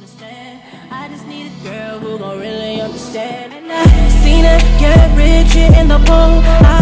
understand. I just need a girl who gon' really understand. And I seen her get rich in the pool.